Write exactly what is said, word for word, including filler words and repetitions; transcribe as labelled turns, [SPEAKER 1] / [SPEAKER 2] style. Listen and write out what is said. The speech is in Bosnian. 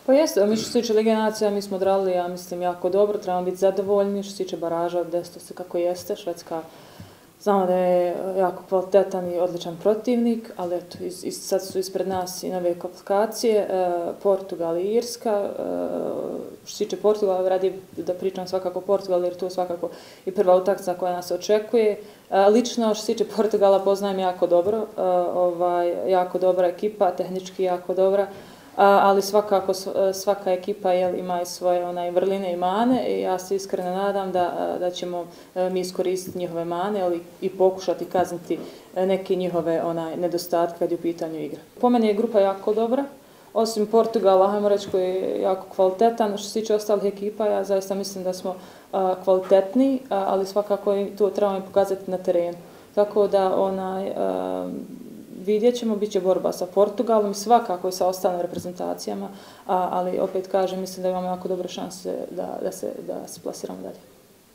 [SPEAKER 1] Pa jeste, mi što se tiče Lige nacija, mi smo odradili, ja mislim, jako dobro, trebamo biti zadovoljni. Što se tiče baraža, desilo se kako jeste, Švedska znamo da je jako kvalitetan i odličan protivnik, ali eto, iz, iz, sad su ispred nas i nove kvalifikacije, e, Portugal i Irska. E, što se tiče Portugala, radi da pričam svakako Portugal, jer tu je svakako i prva utakmica koja nas očekuje. E, lično, što se tiče Portugala, poznajem jako dobro, e, ovaj, jako dobra ekipa, tehnički jako dobra, ali svakako svaka ekipa jel, ima i svoje onaj, vrline i mane i ja se iskreno nadam da, da ćemo mi iskoristiti njihove mane ali, i pokušati kazniti neke njihove onaj, nedostatke kad je u pitanju igra. Po meni je grupa jako dobra, osim Portugala, hajmo reći, koji je jako kvalitetan. Što se tiče ostalih ekipa, ja zaista mislim da smo a, kvalitetni, a, ali svakako i to trebamo pokazati na terenu. Tako da onaj... A, vidjet ćemo, bit će borba sa Portugalom i svakako i sa ostalim reprezentacijama, ali opet kažem, mislim da imamo jako dobre šanse da, da, se, da se plasiramo dalje.